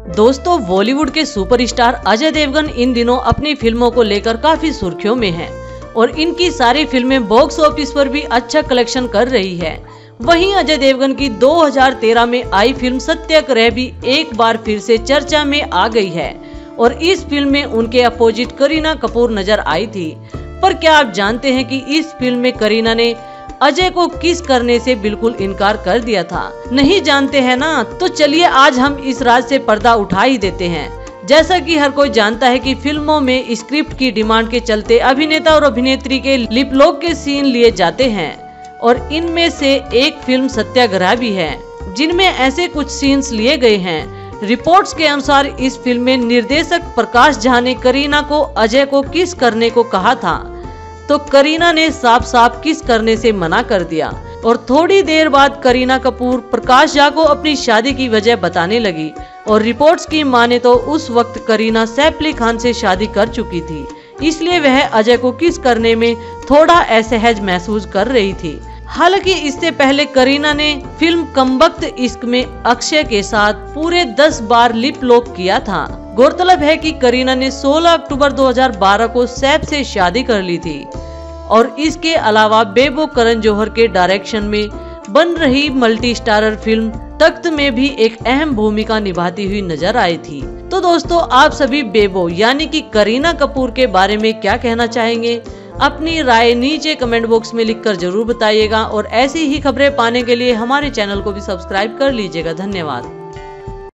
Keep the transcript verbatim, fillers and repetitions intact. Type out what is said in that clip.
दोस्तों, बॉलीवुड के सुपरस्टार अजय देवगन इन दिनों अपनी फिल्मों को लेकर काफी सुर्खियों में हैं और इनकी सारी फिल्में बॉक्स ऑफिस पर भी अच्छा कलेक्शन कर रही है। वहीं अजय देवगन की दो हज़ार तेरह में आई फिल्म सत्याग्रह भी एक बार फिर से चर्चा में आ गई है और इस फिल्म में उनके अपोजिट करीना कपूर नजर आई थी। पर क्या आप जानते हैं कि इस फिल्म में करीना ने अजय को किस करने से बिल्कुल इनकार कर दिया था? नहीं जानते हैं ना? तो चलिए आज हम इस राज से पर्दा उठा ही देते हैं। जैसा कि हर कोई जानता है कि फिल्मों में स्क्रिप्ट की डिमांड के चलते अभिनेता और अभिनेत्री के लिप लॉक के सीन लिए जाते हैं और इनमें से एक फिल्म सत्याग्रह भी है जिनमें ऐसे कुछ सीन्स लिए गए हैं। रिपोर्ट्स के अनुसार इस फिल्म में निर्देशक प्रकाश झा ने करीना को अजय को किस करने को कहा था, तो करीना ने साफ साफ किस करने से मना कर दिया और थोड़ी देर बाद करीना कपूर प्रकाश झा को अपनी शादी की वजह बताने लगी और रिपोर्ट्स की माने तो उस वक्त करीना सैफ अली खान से शादी कर चुकी थी, इसलिए वह अजय को किस करने में थोड़ा असहज महसूस कर रही थी। हालांकि इससे पहले करीना ने फिल्म कमबख्त इश्क में अक्षय के साथ पूरे दस बार लिप लॉक किया था। गौरतलब है कि करीना ने सोलह अक्टूबर दो हज़ार बारह को सैफ से शादी कर ली थी और इसके अलावा बेबो करण जौहर के डायरेक्शन में बन रही मल्टी स्टारर फिल्म तख्त में भी एक अहम भूमिका निभाती हुई नजर आई थी। तो दोस्तों, आप सभी बेबो यानी कि करीना कपूर के बारे में क्या कहना चाहेंगे? अपनी राय नीचे कमेंट बॉक्स में लिखकर जरूर बताइएगा और ऐसी ही खबरें पाने के लिए हमारे चैनल को भी सब्सक्राइब कर लीजिएगा। धन्यवाद।